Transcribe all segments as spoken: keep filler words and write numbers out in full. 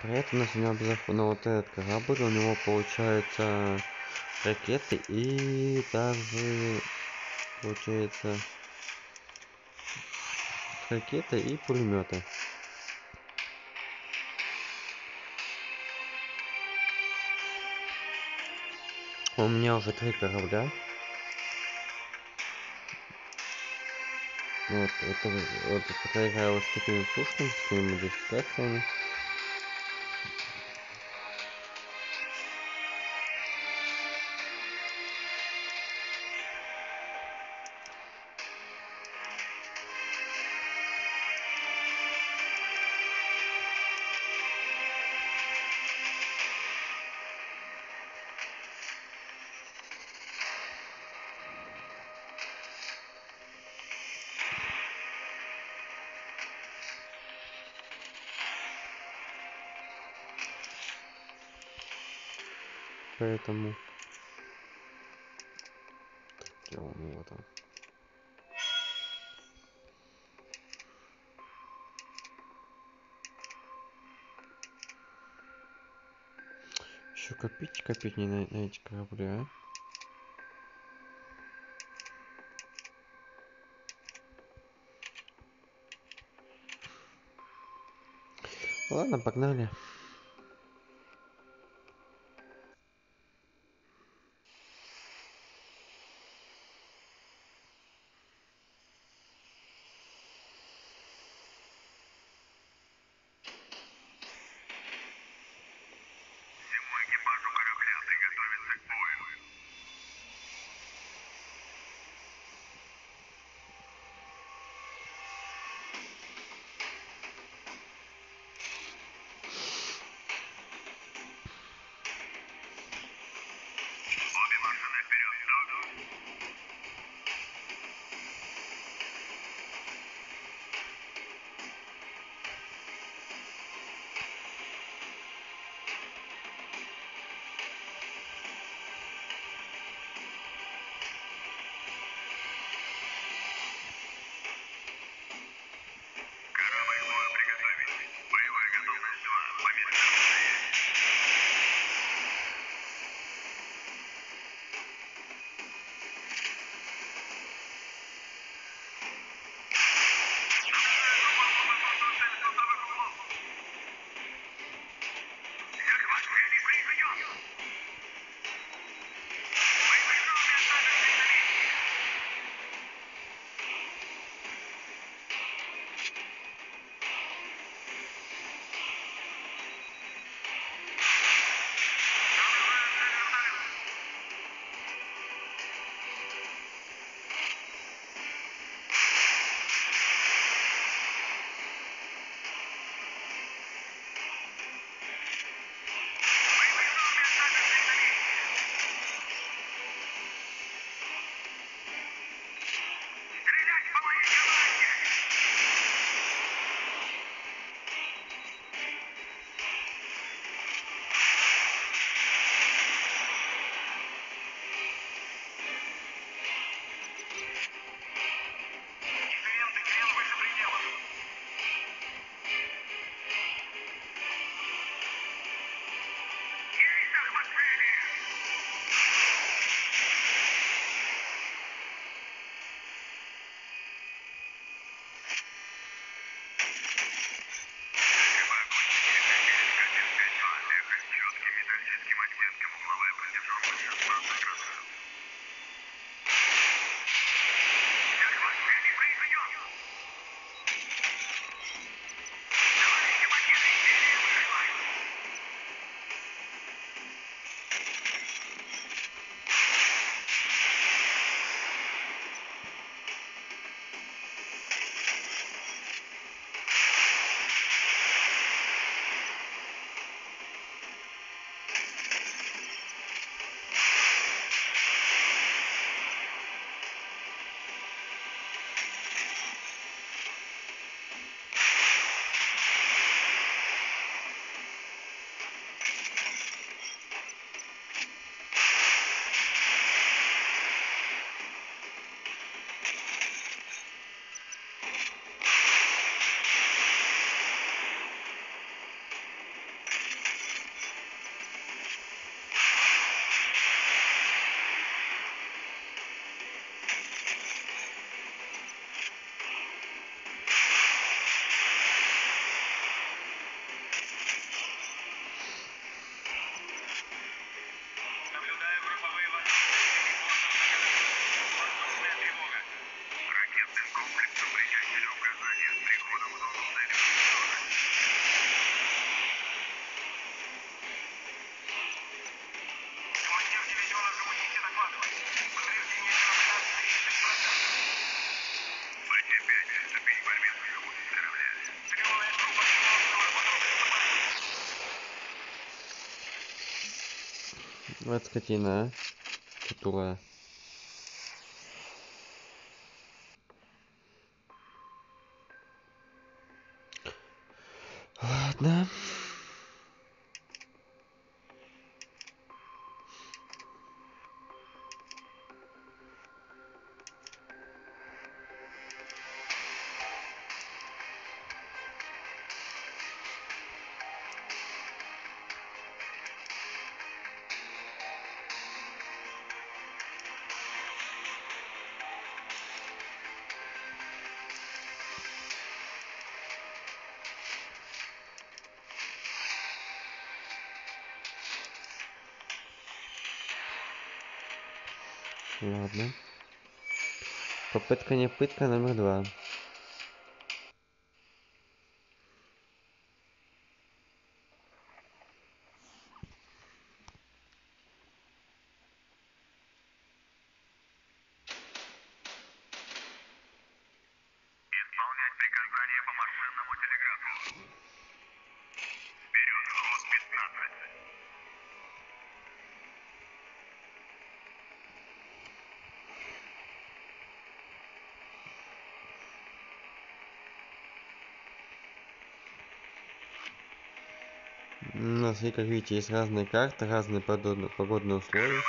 При этом на обзор на вот этот корабль, у него получается ракеты и также получается ракеты и пулеметы. У меня уже три корабля. Вот, это вот пока играю вот с такими пушками, с такими модификациями. Поэтому так, он, вот он. Еще копить, копить не на, на эти корабли, а? Ладно, погнали. Вот скотина, а. Которая. Ладно. Ладно. Попытка не пытка номер два. Исполнять приказания по машинному телеграфу. Вперед, ход пятнадцать. У нас, и как видите, есть разные карты, разные погодные, погодные условия.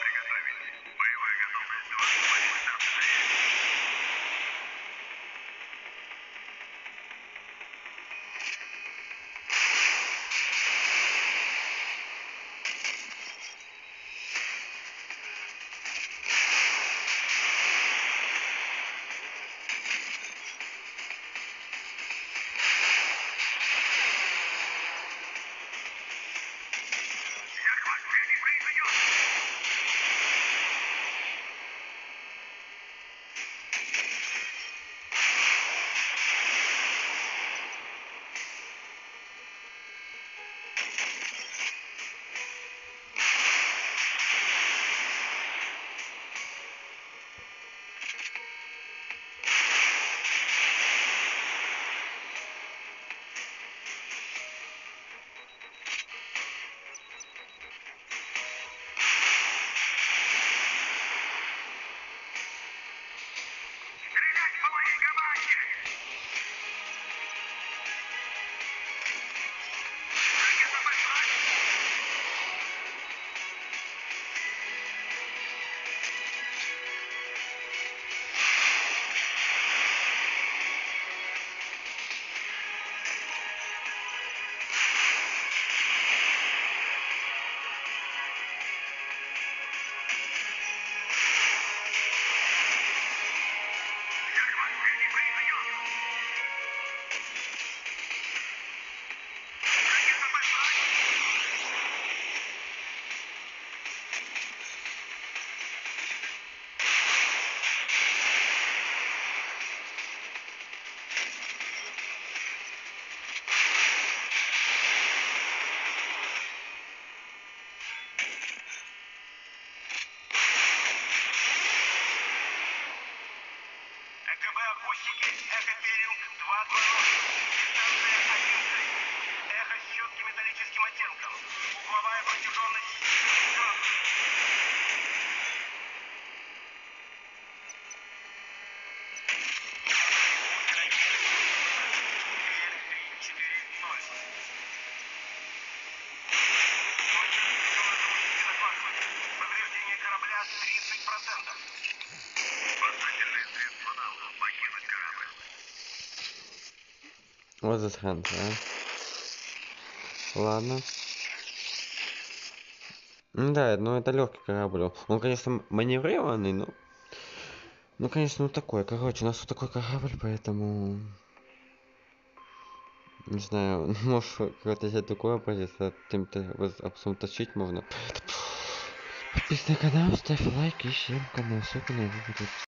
Вот засранцы, а. Ладно. Ну да, ну это легкий корабль. Он, конечно, маневрированный, но... Ну, конечно, ну такой. Короче, у нас вот такой корабль, поэтому... Не знаю, может какой-то взять другой образец, а тем-то а потом тащить можно. Подписывайся на канал, ставь лайк и всем канал, ссылка на его будет.